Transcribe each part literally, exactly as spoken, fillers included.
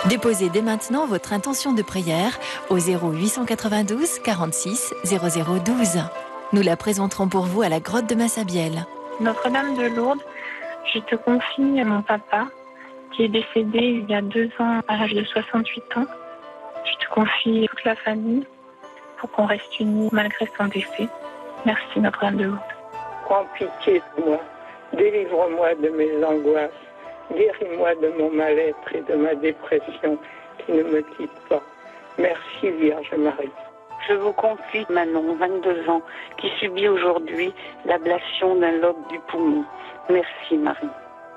Déposez dès maintenant votre intention de prière au zéro huit cent quatre-vingt-douze quarante-six zéro zéro douze. Nous la présenterons pour vous à la grotte de Massabielle. Notre-Dame de Lourdes, je te confie à mon papa qui est décédé il y a deux ans à l'âge de soixante-huit ans. Je te confie toute la famille pour qu'on reste unis malgré son décès. Merci Notre-Dame de Lourdes. Prends pitié de moi, délivre-moi de mes angoisses, guéris-moi de mon mal-être et de ma dépression qui ne me quitte pas. Merci Vierge Marie. Je vous confie Manon, vingt-deux ans, qui subit aujourd'hui l'ablation d'un lobe du poumon. Merci Marie.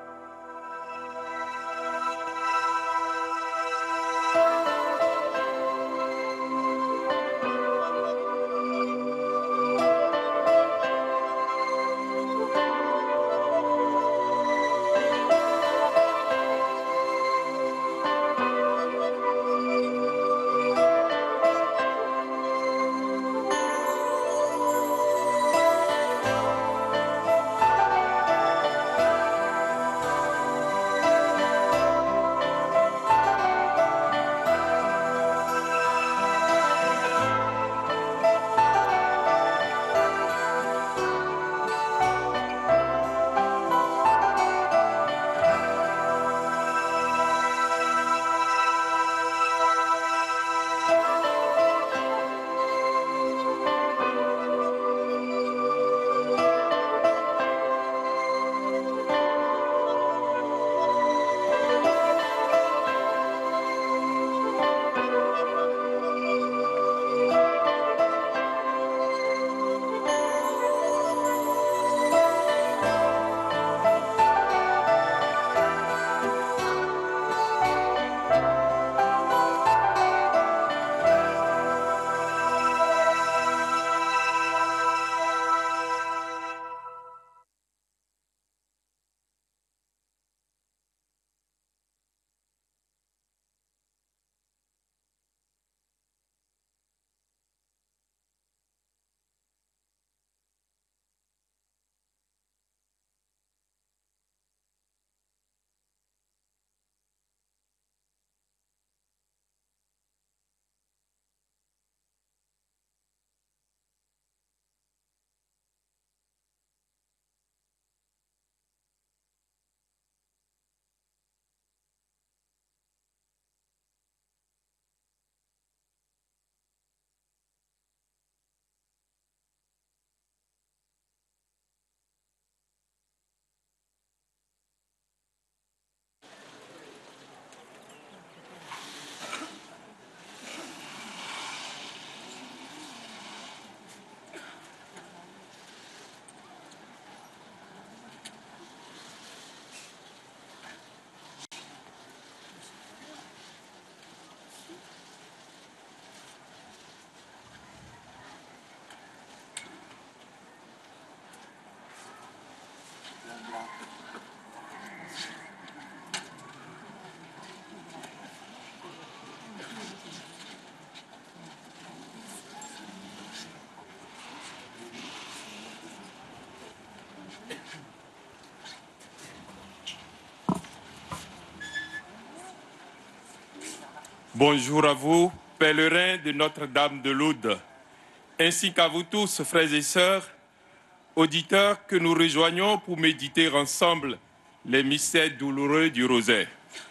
Bonjour à vous, pèlerins de Notre-Dame de Lourdes, ainsi qu'à vous tous, frères et sœurs, auditeurs que nous rejoignons pour méditer ensemble les mystères douloureux du rosaire.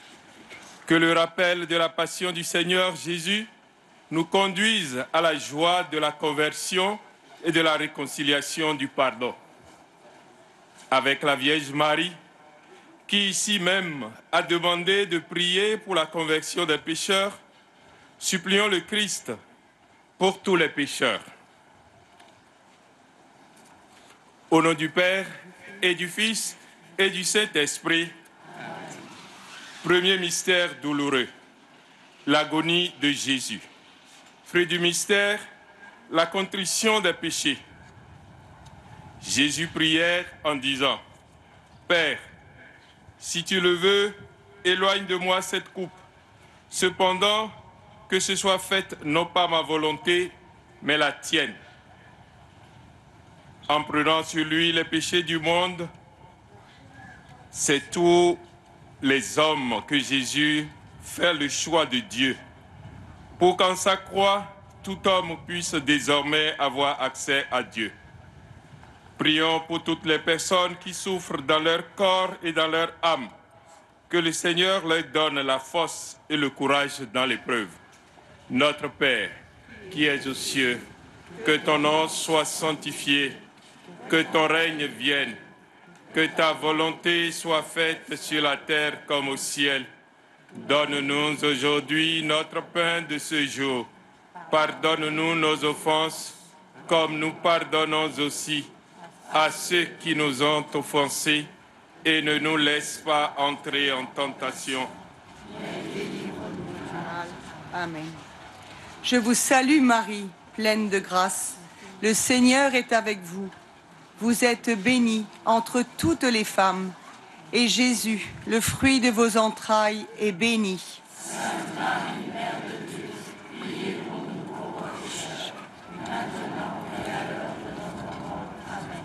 Que le rappel de la passion du Seigneur Jésus nous conduise à la joie de la conversion et de la réconciliation du pardon. Avec la Vierge Marie, qui ici même a demandé de prier pour la conversion des pécheurs, supplions le Christ pour tous les pécheurs. Au nom du Père et du Fils et du Saint-Esprit, premier mystère douloureux, l'agonie de Jésus. Fruit du mystère, la contrition des péchés. Jésus priait en disant, « Père, si tu le veux, éloigne de moi cette coupe. Cependant, que ce soit fait non pas ma volonté, mais la tienne. » En prenant sur lui les péchés du monde, c'est tous les hommes que Jésus faire le choix de Dieu, pour qu'en sa croix, tout homme puisse désormais avoir accès à Dieu. Prions pour toutes les personnes qui souffrent dans leur corps et dans leur âme, que le Seigneur leur donne la force et le courage dans l'épreuve. Notre Père, qui es aux cieux, que ton nom soit sanctifié, que ton règne vienne, que ta volonté soit faite sur la terre comme au ciel. Donne-nous aujourd'hui notre pain de ce jour. Pardonne-nous nos offenses, comme nous pardonnons aussi à ceux qui nous ont offensés, et ne nous laisse pas entrer en tentation. Amen. Je vous salue Marie, pleine de grâce. Le Seigneur est avec vous. Vous êtes bénie entre toutes les femmes, et Jésus, le fruit de vos entrailles, est béni. Sainte Marie, Mère de Dieu, priez pour nous pauvres pécheurs, maintenant et à l'heure de notre mort. Amen.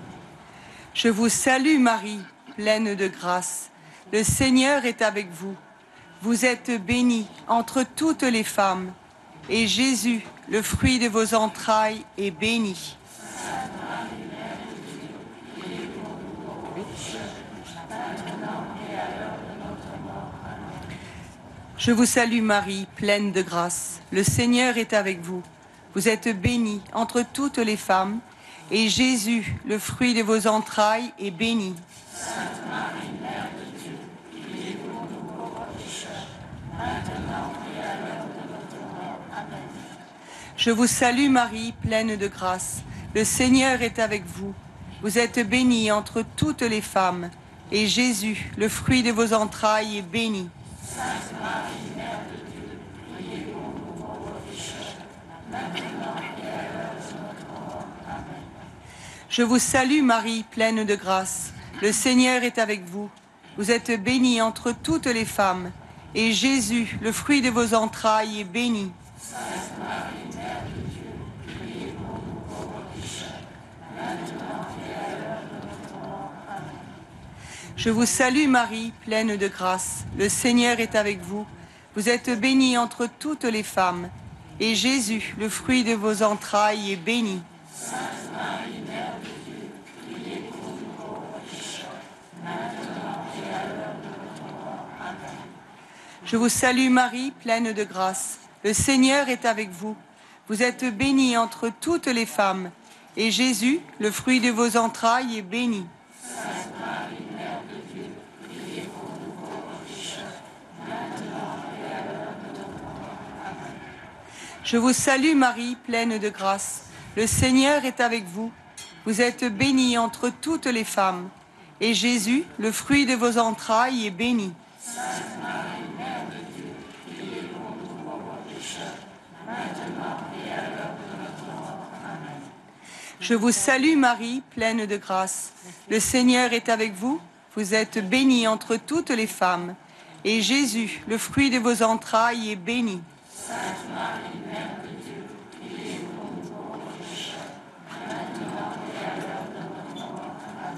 Je vous salue Marie, pleine de grâce. Le Seigneur est avec vous. Vous êtes bénie entre toutes les femmes, et Jésus, le fruit de vos entrailles, est béni. Sainte Marie, Mère de Dieu, priez pour nous pauvres pécheurs, maintenant et à l'heure de notre mort. Amen. Je vous salue Marie, pleine de grâce. Le Seigneur est avec vous. Vous êtes bénie entre toutes les femmes, et Jésus, le fruit de vos entrailles, est béni. Sainte Marie, Mère de Dieu, priez pour nous pauvres pécheurs, maintenant et à l'heure de notre mort. Amen. Je vous salue Marie, pleine de grâce. Le Seigneur est avec vous. Vous êtes bénie entre toutes les femmes, et Jésus, le fruit de vos entrailles, est béni. Sainte Marie, Mère de Dieu, priez pour nous pauvres pécheurs, maintenant et à l'heure de notre mort. Amen. Je vous salue Marie, pleine de grâce. Le Seigneur est avec vous. Vous êtes bénie entre toutes les femmes, et Jésus, le fruit de vos entrailles, est béni. Sainte Marie, Mère de Dieu, priez pour nous pauvres pécheurs, maintenant et à l'heure de notre mort. Amen. Je vous salue Marie, pleine de grâce. Le Seigneur est avec vous. Vous êtes bénie entre toutes les femmes, et Jésus, le fruit de vos entrailles, est béni. Sainte Marie, Mère de Dieu, priez pour nous pauvres pécheurs, maintenant et à l'heure de notre mort. Amen. Je vous salue Marie, pleine de grâce. Le Seigneur est avec vous. Vous êtes bénie entre toutes les femmes, et Jésus, le fruit de vos entrailles, est béni. Sainte Marie, Mère de Dieu, priez pour nous pauvres pécheurs, maintenant et à l'heure de notre mort. Amen. Je vous salue Marie, pleine de grâce. Le Seigneur est avec vous. Vous êtes bénie entre toutes les femmes, et Jésus, le fruit de vos entrailles, est béni. Sainte Marie, Mère de Dieu, priez pour nous pauvres pécheurs, maintenant et à l'heure de notre mort. Amen. Je vous salue Marie, pleine de grâce. Le Seigneur est avec vous. Vous êtes bénie entre toutes les femmes, et Jésus, le fruit de vos entrailles, est béni. Sainte Marie, Mère de Dieu, priez pour nous pauvres pécheurs, maintenant et à l'heure de notre mort. Amen.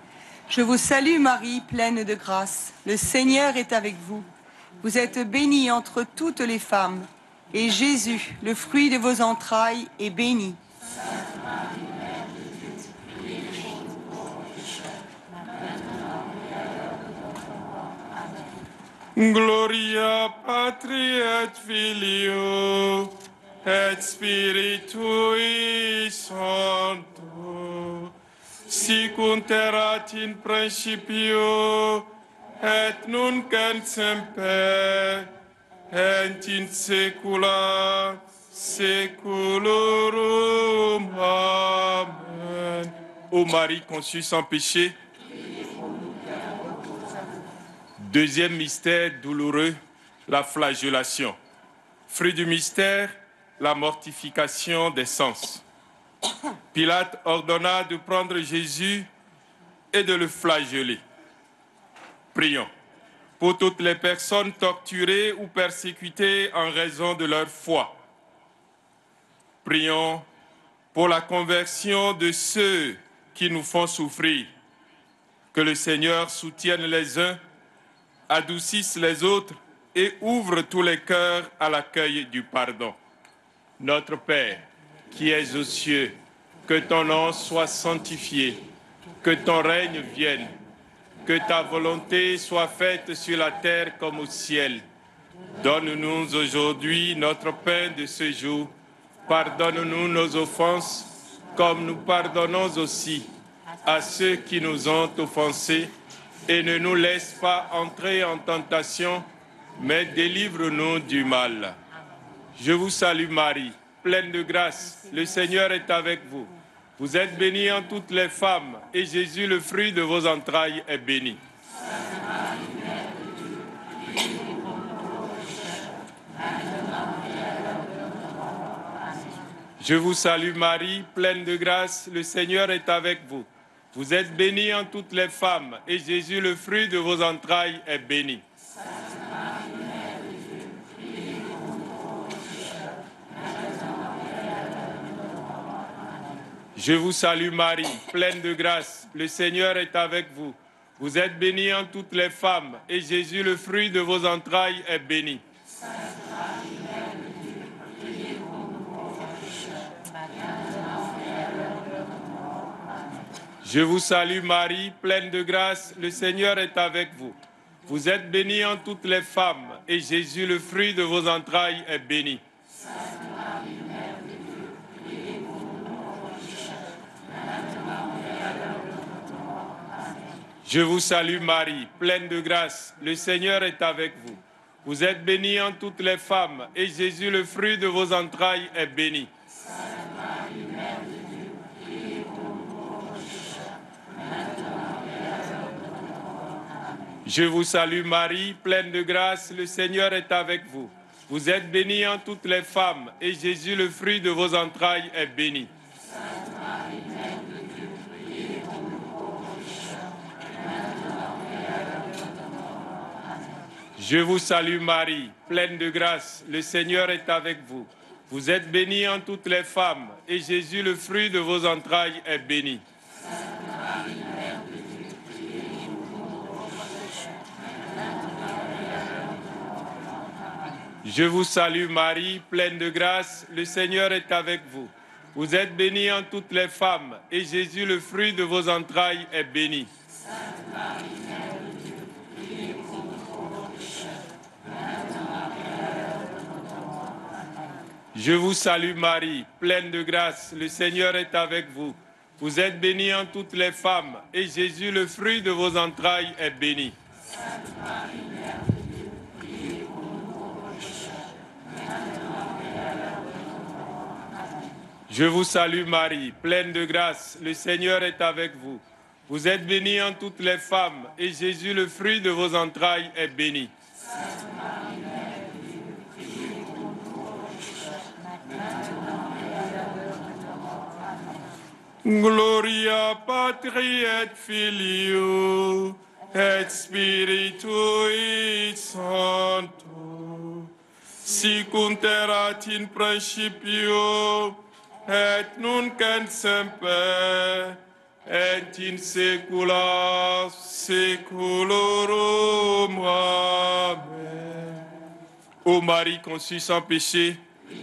Je vous salue Marie, pleine de grâce. Le Seigneur est avec vous. Vous êtes bénie entre toutes les femmes, et Jésus, le fruit de vos entrailles, est béni. Sainte Marie, Mère de Dieu, priez pour nous pauvres pécheurs, maintenant et à l'heure de notre mort. Amen. Gloria Patri et Filio et Spiritui Sancto, sic erat in principio et nunc et semper et in saecula saeculorum. Amen. Ô Marie conçue sans péché, deuxième mystère douloureux, la flagellation. Fruit du mystère, la mortification des sens. Pilate ordonna de prendre Jésus et de le flageller. Prions pour toutes les personnes torturées ou persécutées en raison de leur foi. Prions pour la conversion de ceux qui nous font souffrir. Que le Seigneur soutienne les uns, adoucisse les autres et ouvre tous les cœurs à l'accueil du pardon. Notre Père, qui es aux cieux, que ton nom soit sanctifié, que ton règne vienne, que ta volonté soit faite sur la terre comme au ciel. Donne-nous aujourd'hui notre pain de ce jour. Pardonne-nous nos offenses, comme nous pardonnons aussi à ceux qui nous ont offensés. Et ne nous laisse pas entrer en tentation, mais délivre-nous du mal. Je vous salue Marie, pleine de grâce, le Seigneur est avec vous. Vous êtes bénie en toutes les femmes, et Jésus, le fruit de vos entrailles, est béni. Je vous salue Marie, pleine de grâce, le Seigneur est avec vous. Vous êtes bénie en toutes les femmes, et Jésus, le fruit de vos entrailles, est béni. Je vous salue Marie, pleine de grâce, le Seigneur est avec vous. Vous êtes bénie en toutes les femmes, et Jésus, le fruit de vos entrailles, est béni. Je vous salue Marie, pleine de grâce, le Seigneur est avec vous. Vous êtes bénie en toutes les femmes, et Jésus, le fruit de vos entrailles, est béni. Je vous salue Marie, pleine de grâce, le Seigneur est avec vous. Vous êtes bénie en toutes les femmes, et Jésus, le fruit de vos entrailles, est béni. Je vous salue Marie, pleine de grâce, le Seigneur est avec vous. Vous êtes bénie en toutes les femmes, et Jésus, le fruit de vos entrailles, est béni. Je vous salue Marie, pleine de grâce, le Seigneur est avec vous. Vous êtes bénie en toutes les femmes, et Jésus, le fruit de vos entrailles, est béni. Je vous salue Marie, pleine de grâce, le Seigneur est avec vous. Vous êtes bénie en toutes les femmes, et Jésus, le fruit de vos entrailles, est béni. Je vous salue Marie, pleine de grâce, le Seigneur est avec vous. Vous êtes bénie en toutes les femmes, et Jésus, le fruit de vos entrailles, est béni. Je vous salue Marie, pleine de grâce, le Seigneur est avec vous. Vous êtes bénie en toutes les femmes, et Jésus, le fruit de vos entrailles, est béni. Gloria Patri et Filio et Spiritui Sancto, sic erat in principio et nunc et semper et in saecula saeculorum. Amen. Ô Marie conçue sans péché,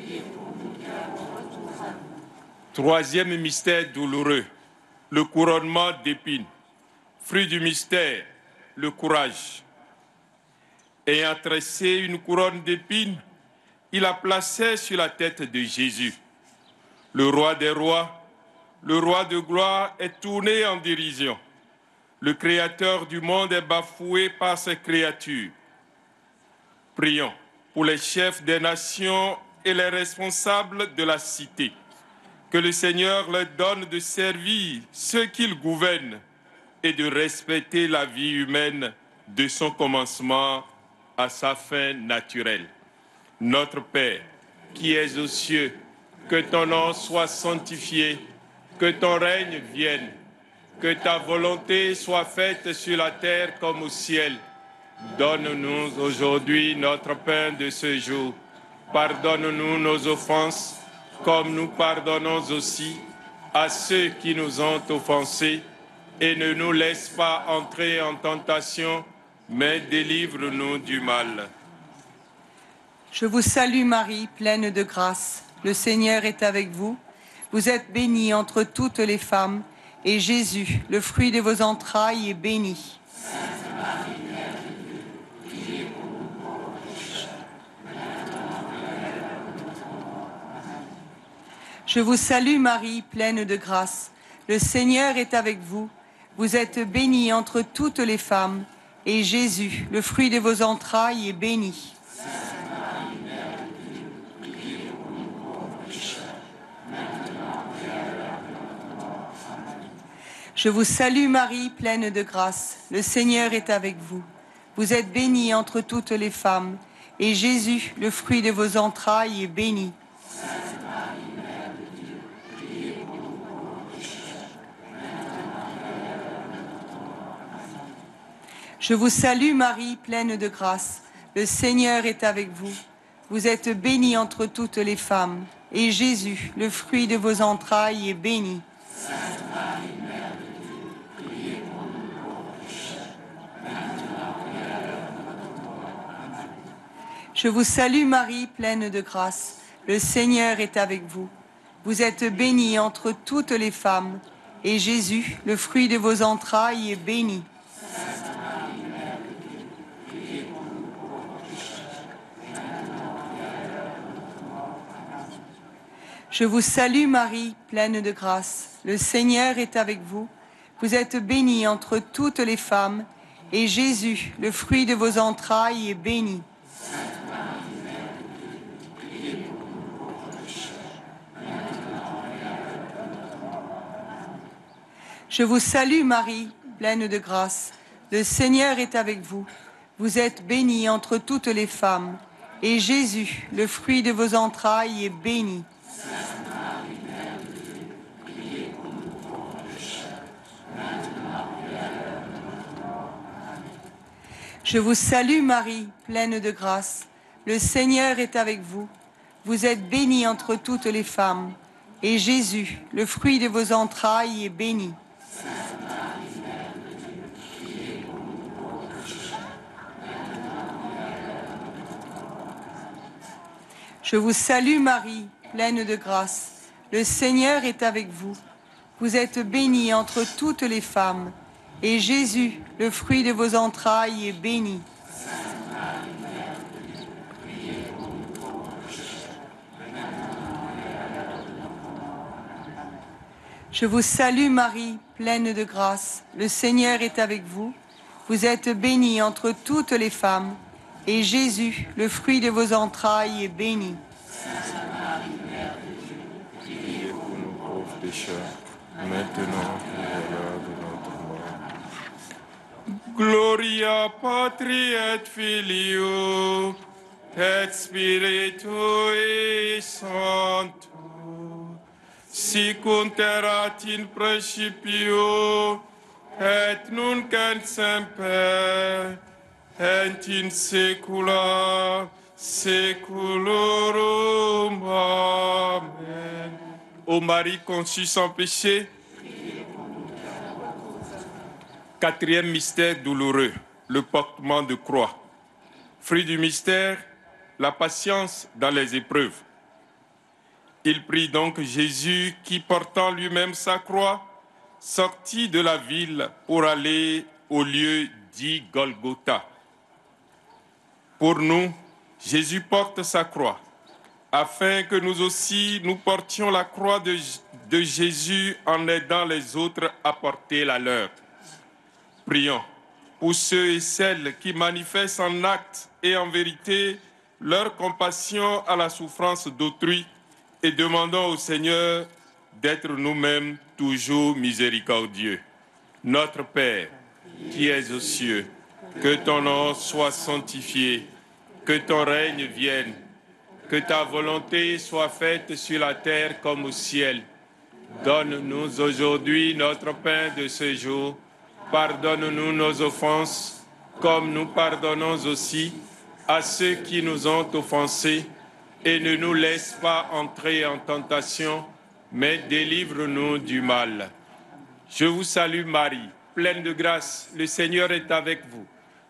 troisième mystère douloureux, le couronnement d'épines. Fruit du mystère, le courage. Ayant tressé une couronne d'épines, il la plaçait sur la tête de Jésus. Le roi des rois, le roi de gloire est tourné en dérision. Le créateur du monde est bafoué par ses créatures. Prions pour les chefs des nations et les responsables de la cité. Que le Seigneur leur donne de servir ceux qu'il gouverne et de respecter la vie humaine de son commencement à sa fin naturelle. Notre Père, qui es aux cieux, que ton nom soit sanctifié, que ton règne vienne, que ta volonté soit faite sur la terre comme au ciel. Donne-nous aujourd'hui notre pain de ce jour. Pardonne-nous nos offenses, comme nous pardonnons aussi à ceux qui nous ont offensés, et ne nous laisse pas entrer en tentation, mais délivre-nous du mal. Je vous salue Marie, pleine de grâce. Le Seigneur est avec vous. Vous êtes bénie entre toutes les femmes, et Jésus, le fruit de vos entrailles, est béni. Sainte Marie, Mère de Dieu, priez pour nous pauvres pécheurs, maintenant et à l'heure de notre mort. Amen. Je vous salue Marie, pleine de grâce. Le Seigneur est avec vous. Vous êtes bénie entre toutes les femmes, et Jésus, le fruit de vos entrailles, est béni. Sainte Marie, Mère de Dieu, priez pour nous pauvres pécheurs, maintenant et à l'heure de notre mort. Amen. Je vous salue Marie, pleine de grâce. Le Seigneur est avec vous. Vous êtes bénie entre toutes les femmes, et Jésus, le fruit de vos entrailles, est béni. Sainte Marie, Mère de Dieu, priez pour nous pauvres pécheurs, maintenant et à l'heure de notre mort. Amen. Je vous salue Marie, pleine de grâce. Le Seigneur est avec vous. Vous êtes bénie entre toutes les femmes, et Jésus, le fruit de vos entrailles, est béni. Sainte Marie, Mère de Dieu, priez pour nous pauvres pécheurs, maintenant et à l'heure de notre mort. Amen. Je vous salue Marie, pleine de grâce. Le Seigneur est avec vous. Vous êtes bénie entre toutes les femmes, et Jésus, le fruit de vos entrailles, est béni. Sainte Marie, Mère de Dieu, priez pour nous pauvres pécheurs, maintenant et à l'heure de notre mort. Amen. Je vous salue Marie, pleine de grâce. Le Seigneur est avec vous. Vous êtes bénie entre toutes les femmes, et Jésus, le fruit de vos entrailles, est béni. Sainte Marie, Mère de Dieu, priez pour nous pauvres pécheurs, maintenant et à l'heure de notre mort. Amen. Je vous salue Marie, pleine de grâce. Le Seigneur est avec vous. Vous êtes bénie entre toutes les femmes, et Jésus, le fruit de vos entrailles, est béni. Sainte Marie, Mère de Dieu, priez pour nous pauvres pécheurs, maintenant et à l'heure de notre mort. Amen. Je vous salue Marie, pleine de grâce. Le Seigneur est avec vous. Vous êtes bénie entre toutes les femmes, et Jésus, le fruit de vos entrailles, est béni. Sainte Marie, Mère de Dieu, priez pour nous pauvres pécheurs, maintenant et à l'heure de notre mort. Amen. Je vous salue Marie, pleine de grâce. Le Seigneur est avec vous. Vous êtes bénie entre toutes les femmes, et Jésus, le fruit de vos entrailles, est béni. Sainte Marie, Mère de Dieu, priez pour nous pauvres pécheurs, maintenant et à l'heure de notre mort. Amen. Je vous salue Marie, pleine de grâce. Le Seigneur est avec vous. Vous êtes bénie entre toutes les femmes, et Jésus, le fruit de vos entrailles, est béni. Sainte Marie, Mère de Dieu, priez Priez pour nous pauvres pécheurs, maintenant et à l'heure de notre mort. Gloria Patri et Filio et Spiritui Sancto, sic erat in principio et nunc et semper et in saecula saeculorum. Amen. Ô Marie conçue sans péché, quatrième mystère douloureux, le portement de croix. Fruit du mystère, la patience dans les épreuves. Il prie donc Jésus qui, portant lui-même sa croix, sortit de la ville pour aller au lieu dit Golgotha. Pour nous, Jésus porte sa croix, afin que nous aussi nous portions la croix de, de Jésus en aidant les autres à porter la leur. Prions pour ceux et celles qui manifestent en actes et en vérité leur compassion à la souffrance d'autrui et demandons au Seigneur d'être nous-mêmes toujours miséricordieux. Notre Père, qui es aux cieux, que ton nom soit sanctifié, que ton règne vienne, que ta volonté soit faite sur la terre comme au ciel. Donne-nous aujourd'hui notre pain de ce jour. Pardonne-nous nos offenses, comme nous pardonnons aussi à ceux qui nous ont offensés, et ne nous laisse pas entrer en tentation, mais délivre-nous du mal. Je vous salue Marie, pleine de grâce, le Seigneur est avec vous.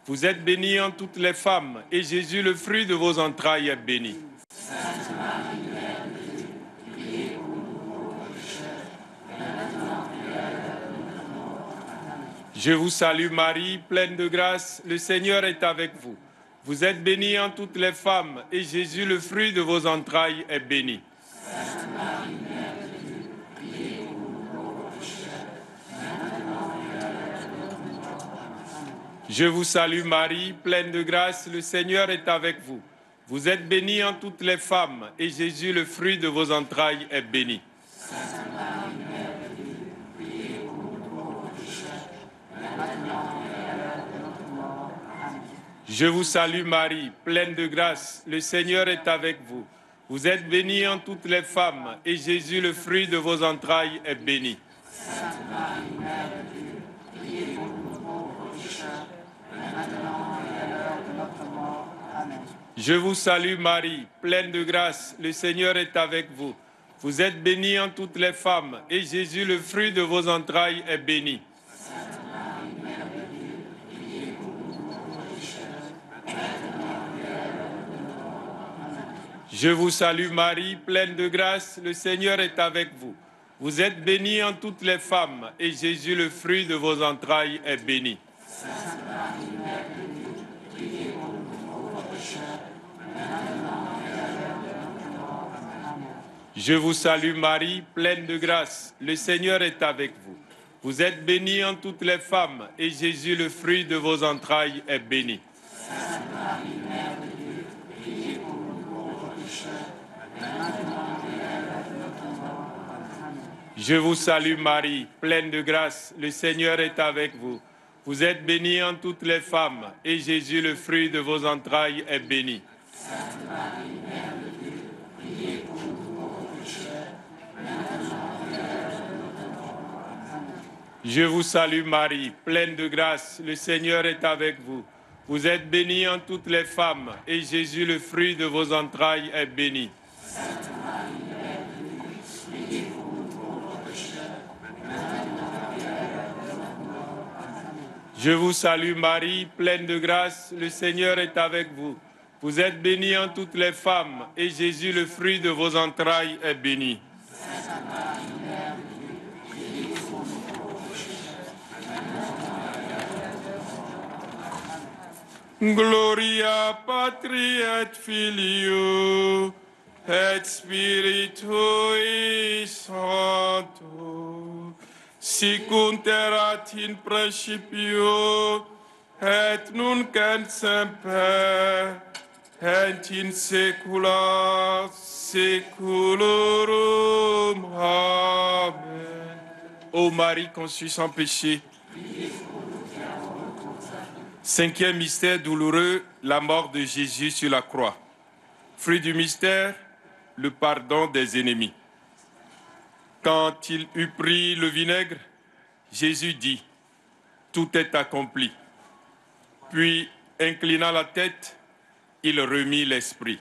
Vous êtes bénie en toutes les femmes, et Jésus, le fruit de vos entrailles, est béni. Sainte Marie, Mère de Dieu, priez pour nous pauvres pécheurs, maintenant et à l'heure de notre mort. Amen. Je vous salue Marie, pleine de grâce, le Seigneur est avec vous. Vous êtes bénie en toutes les femmes, et Jésus, le fruit de vos entrailles, est béni. Sainte Marie, Mère de Dieu, priez pour nous pauvres pécheurs, maintenant et à l'heure de notre mort. Amen. Je vous salue Marie, pleine de grâce, le Seigneur est avec vous. Vous êtes bénie en toutes les femmes, et Jésus, le fruit de vos entrailles, est béni. Sainte Marie, Mère de Dieu, priez pour nous pauvres pécheurs, maintenant et à l'heure de notre mort. Amen. Je vous salue Marie, pleine de grâce, le Seigneur est avec vous. Vous êtes bénie en toutes les femmes, et Jésus, le fruit de vos entrailles, est béni. Sainte Marie, Mère de Dieu, priez pour nous pauvres pécheurs, maintenant et à l'heure de notre mort. Amen. Je vous salue Marie, pleine de grâce, le Seigneur est avec vous. Vous êtes bénie en toutes les femmes, et Jésus, le fruit de vos entrailles, est béni. Sainte Marie, Mère de Dieu, priez pour nous pauvres pécheurs, maintenant et à l'heure de notre mort. Amen. Je vous salue Marie, pleine de grâce, le Seigneur est avec vous. Vous êtes bénie en toutes les femmes, et Jésus, le fruit de vos entrailles, est béni. Sainte Marie, Mère de Dieu, priez pour nous pauvres pécheurs, maintenant et à l'heure de notre mort. Amen. Je vous salue Marie, pleine de grâce, le Seigneur est avec vous. Vous êtes bénie en toutes les femmes, et Jésus, le fruit de vos entrailles, est béni. Sainte Marie, Mère de Dieu, priez pour nous pauvres pécheurs, maintenant et à l'heure de notre mort. Amen. Je vous salue Marie, pleine de grâce, le Seigneur est avec vous. Vous êtes bénie en toutes les femmes, et Jésus, le fruit de vos entrailles, est béni. Sainte Marie, Mère de Dieu, priez pour nous pauvres pécheurs, maintenant et à l'heure de notre mort. Amen. Je vous salue Marie, pleine de grâce, le Seigneur est avec vous. Vous êtes bénie en toutes les femmes, et Jésus, le fruit de vos entrailles, est béni. Sainte Marie, Mère de Dieu, priez pour nous pauvres pécheurs, maintenant et à l'heure de notre mort. Amen. Je vous salue Marie, pleine de grâce, le Seigneur est avec vous. Vous êtes bénie en toutes les femmes, et Jésus, le fruit de vos entrailles, est béni. Sainte Marie, Mère de Dieu, priez pour nous pauvres pécheurs, maintenant et à l'heure de notre mort. Amen. Gloria Patri et Filio et Spiritui Sancto, sic erat in principio et nunc et semper et in saecula saeculorum. Amen. Ô Marie conçue sans péché, cinquième mystère douloureux, la mort de Jésus sur la croix. Fruit du mystère, le pardon des ennemis. Quand il eut pris le vinaigre, Jésus dit, « Tout est accompli ». Puis, inclinant la tête, il remit l'esprit.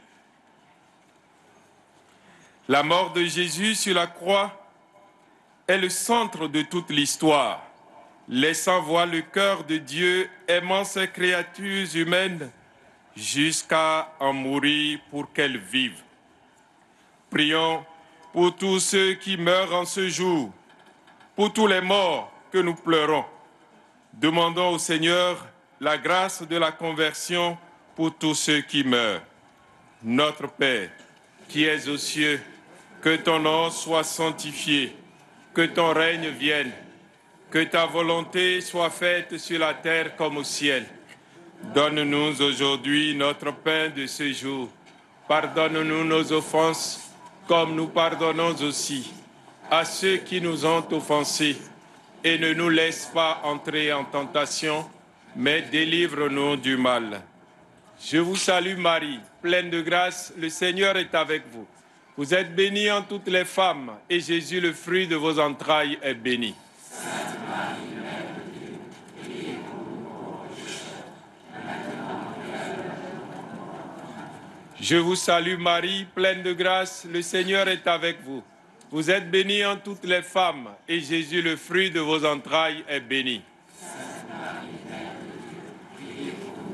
La mort de Jésus sur la croix est le centre de toute l'histoire, laissant voir le cœur de Dieu aimant ses créatures humaines jusqu'à en mourir pour qu'elles vivent. Prions pour tous ceux qui meurent en ce jour, pour tous les morts que nous pleurons. Demandons au Seigneur la grâce de la conversion pour tous ceux qui meurent. Notre Père, qui es aux cieux, que ton nom soit sanctifié, que ton règne vienne, que ta volonté soit faite sur la terre comme au ciel. Donne-nous aujourd'hui notre pain de ce jour. Pardonne-nous nos offenses, comme nous pardonnons aussi à ceux qui nous ont offensés. Et ne nous laisse pas entrer en tentation, mais délivre-nous du mal. Je vous salue Marie, pleine de grâce, le Seigneur est avec vous. Vous êtes bénie en toutes les femmes, et Jésus, le fruit de vos entrailles, est béni. Sainte Marie, Mère de Dieu, priez pour nous pauvres pécheurs, maintenant et à l'heure de notre mort. Je vous salue Marie, pleine de grâce, le Seigneur est avec vous. Vous êtes bénie en toutes les femmes, et Jésus, le fruit de vos entrailles, est béni. Sainte Marie, Mère de Dieu, priez pour nous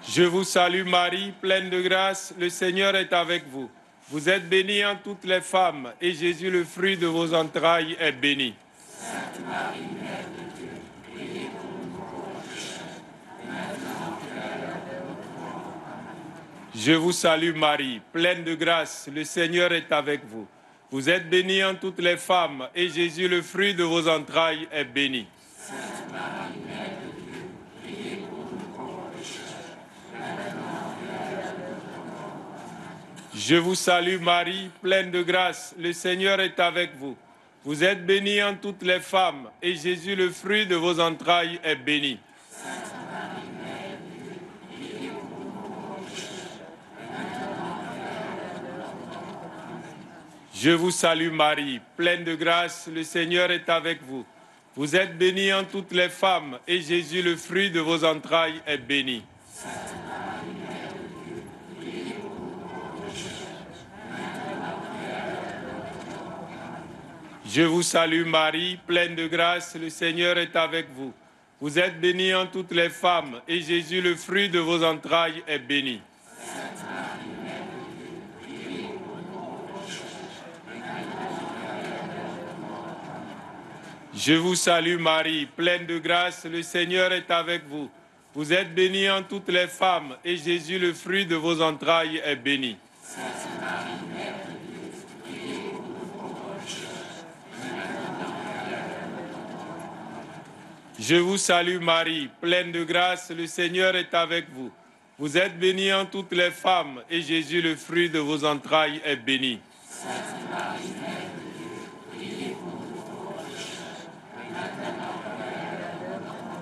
Je vous salue Marie, pleine de grâce, le Seigneur est avec vous. Vous êtes bénie en toutes les femmes, et Jésus, le fruit de vos entrailles, est béni. Sainte Marie, Mère de Dieu, priez pour nous pauvres pécheurs, maintenant et à l'heure de notre mort. Amen. Je vous salue Marie, pleine de grâce, le Seigneur est avec vous. Vous êtes bénie en toutes les femmes, et Jésus, le fruit de vos entrailles, est béni. Sainte Marie, Mère de Dieu, priez pour nous pauvres pécheurs, maintenant et à l'heure de notre mort. Amen. Je vous salue Marie, pleine de grâce, le Seigneur est avec vous. Vous êtes bénie en toutes les femmes, et Jésus, le fruit de vos entrailles, est béni. Sainte Marie, Mère de Dieu, priez pour nous pauvres pécheurs, maintenant et à l'heure de notre mort. Amen. Je vous salue Marie, pleine de grâce, le Seigneur est avec vous. Vous êtes bénie en toutes les femmes, et Jésus, le fruit de vos entrailles, est béni. Sainte Marie, Mère de Dieu, priez pour nous pauvres pécheurs, maintenant et à l'heure de notre mort. Amen. Je vous salue Marie, pleine de grâce, le Seigneur est avec vous. Vous êtes bénie en toutes les femmes, et Jésus, le fruit de vos entrailles, est béni. Sainte Marie, Mère de Dieu, priez pour nous pauvres pécheurs, maintenant et à l'heure de notre mort. Amen. Je vous salue Marie, pleine de grâce, le Seigneur est avec vous. Vous êtes bénie en toutes les femmes, et Jésus, le fruit de vos entrailles, est béni. Sainte Marie, Mère de Dieu, priez pour nous pauvres pécheurs, maintenant et à l'heure de notre mort. Amen. Je vous salue Marie, pleine de grâce, le Seigneur est avec vous. Vous êtes bénie en toutes les femmes, et Jésus, le fruit de vos entrailles, est béni. Sainte Marie, Mère de Dieu, priez pour nous pauvres pécheurs, maintenant et à l'heure de notre mort.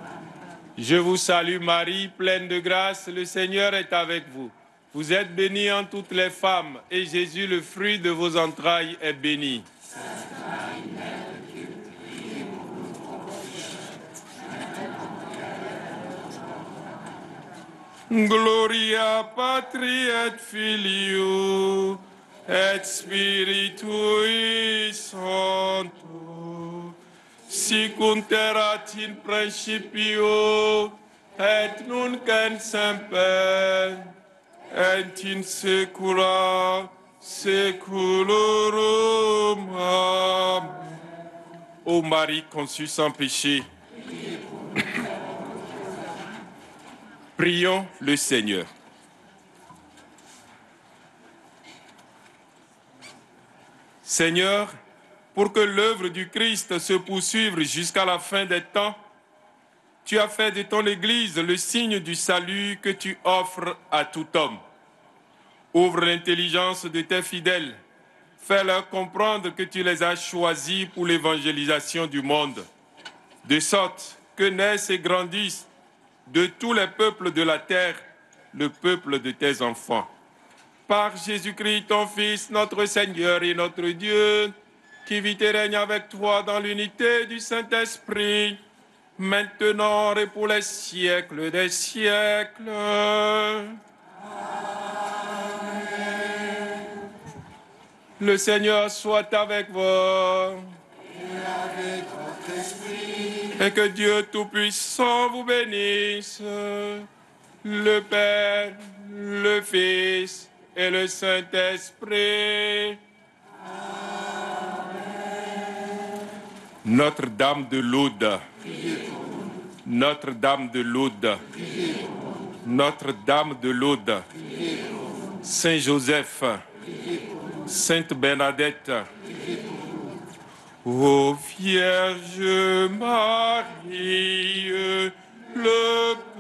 Amen. Je vous salue Marie, pleine de grâce, le Seigneur est avec vous. Vous êtes bénie en toutes les femmes, et Jésus, le fruit de vos entrailles, est béni. Sainte Marie, Mère de Dieu, priez pour nous pauvres pécheurs, maintenant et à l'heure de notre mort. Amen. Gloria Patri et Filio et Spiritui Sancto, sic erat in principio et nunc et semper et in saecula saeculorum. Amen. Ô Marie conçue sans péché, prions le Seigneur. Seigneur, pour que l'œuvre du Christ se poursuive jusqu'à la fin des temps, tu as fait de ton Église le signe du salut que tu offres à tout homme. Ouvre l'intelligence de tes fidèles, fais-leur comprendre que tu les as choisis pour l'évangélisation du monde, de sorte que naissent et grandissent de tous les peuples de la terre, le peuple de tes enfants. Par Jésus-Christ, ton Fils, notre Seigneur et notre Dieu, qui vit et règne avec toi dans l'unité du Saint-Esprit, maintenant et pour les siècles des siècles. Amen. Le Seigneur soit avec vous. Et avec votre esprit. Et que Dieu Tout-Puissant vous bénisse, le Père, le Fils et le Saint-Esprit. Amen. Notre-Dame de Lourdes, Notre-Dame de Lourdes, Notre-Dame de Lourdes, Saint Joseph, Sainte Bernadette, ô Vierge Marie, le